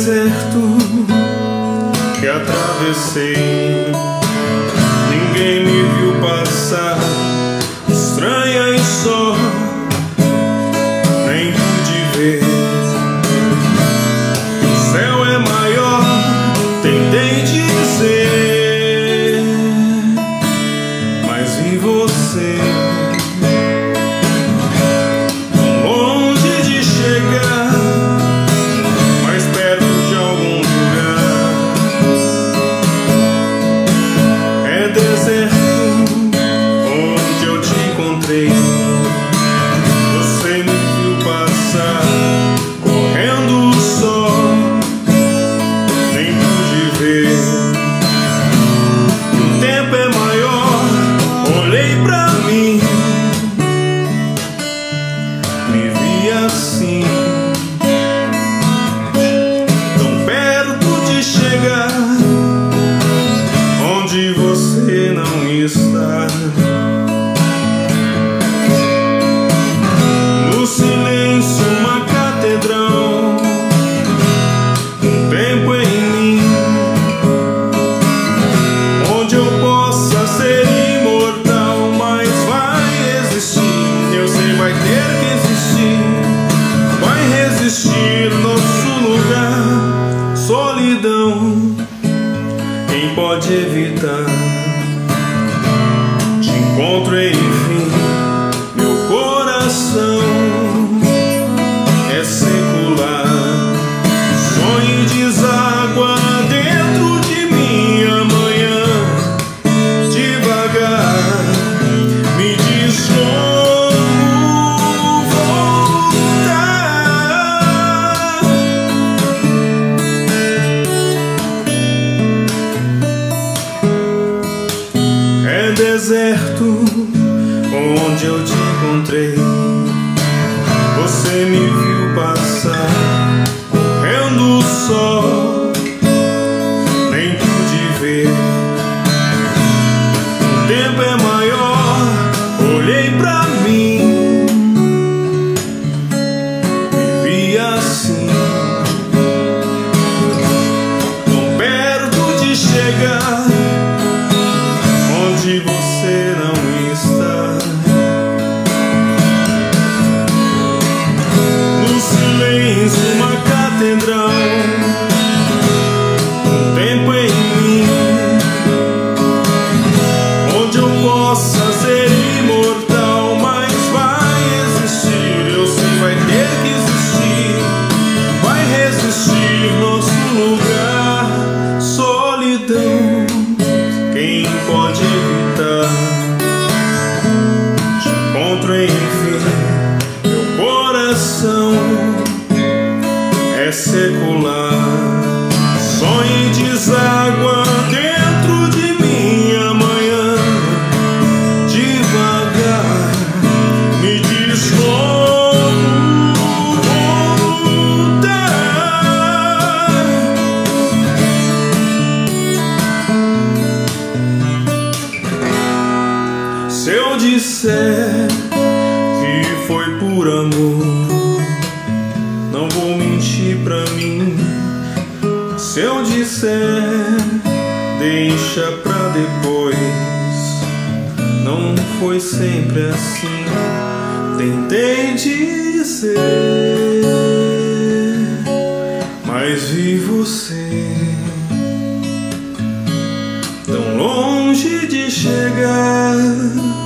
deserto que atravessei, ninguém me viu passar, estranha e só, nem pude ver. O céu é maior, tentei dizer, mas vi você longe de chegar, mais perto de algum lugar. É deserto onde eu te encontrei, você me viu passar, correndo só, nem pude ver. O tempo é maior, olhei pra mim, me vi assim, tão perto de chegar onde você não está. No silêncio uma catedral, um tempo em mim, onde eu possa ser imortal, mas vai existir, eu sei, vai ter que existir, vai resistir nosso lugar. Solidão, quem pode evitar? Te encontro enfim, meu coração é secular, sonho e deságua dentro de mim amanhã, devagar, me diz como voltar. É deserto onde eu te encontrei, você me viu passar, correndo só, nem pude ver. O tempo é maior, olhei pra mim, me vi assim, tão perto de chegar onde você não está. No silêncio uma catedral, um tempo em mim, onde eu possa ser imortal, mas vai existir, eu sei, vai ter que existir, vai resistir nosso lugar. Solidão, quem pode evitar? Te encontro enfim, meu coração é secular, sonho e deságua dentro de mim amanhã, devagar, me diz como voltar. Se eu disser que foi por amor, não vou mentir pra mim. Se eu disser deixa pra depois, não foi sempre assim. Tentei dizer, mas vi você tão longe de chegar